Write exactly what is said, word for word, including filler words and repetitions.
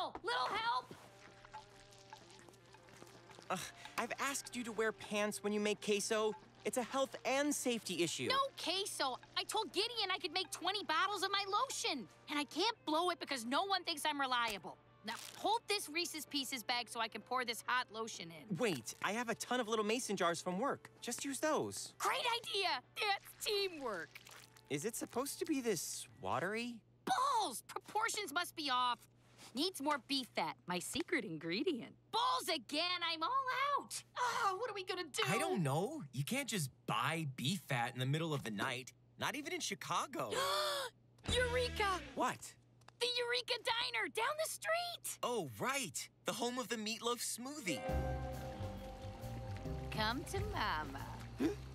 Little, little help! Ugh, I've asked you to wear pants when you make queso. It's a health and safety issue. No queso. I told Gideon I could make twenty bottles of my lotion. And I can't blow it because no one thinks I'm reliable. Now, hold this Reese's Pieces bag so I can pour this hot lotion in. Wait, I have a ton of little mason jars from work. Just use those. Great idea! That's teamwork. Is it supposed to be this watery? Balls! Proportions must be off. Needs more beef fat, my secret ingredient. Balls again, I'm all out. Oh, what are we gonna do? I don't know. You can't just buy beef fat in the middle of the night. Not even in Chicago. Eureka! What? The Eureka Diner down the street! Oh, right. The home of the meatloaf smoothie. Come to Mama.